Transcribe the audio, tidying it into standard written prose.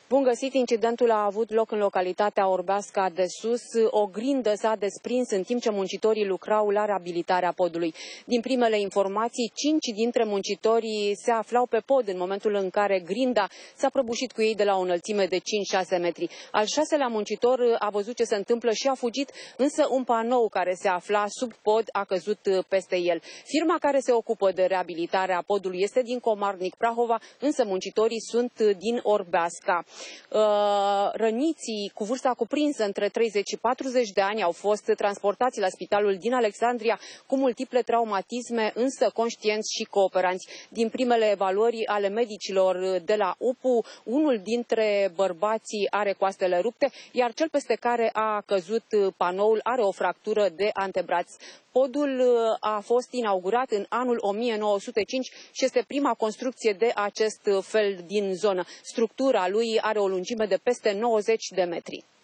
Bun găsit! Incidentul a avut loc în localitatea Orbeasca de Sus. O grindă s-a desprins în timp ce muncitorii lucrau la reabilitarea podului. Din primele informații, 5 dintre muncitorii se aflau pe pod în momentul în care grinda s-a prăbușit cu ei de la o înălțime de 5-6 metri. Al 6-lea muncitor a văzut ce se întâmplă și a fugit, însă un panou care se afla sub pod a căzut peste el. Firma care se ocupă de reabilitarea podului este din Comarnic, Prahova, însă muncitorii sunt din Orbeasca. Răniții cu vârsta cuprinsă între 30 și 40 de ani au fost transportați la spitalul din Alexandria cu multiple traumatisme, însă conștienți și cooperanți. Din primele evaluări ale medicilor de la UPU, unul dintre bărbații are coastele rupte, iar cel peste care a căzut panoul are o fractură de antebraț. Podul a fost inaugurat în anul 1905 și este prima construcție de acest fel din zonă. Structura lui are o lungime de peste 90 de metri.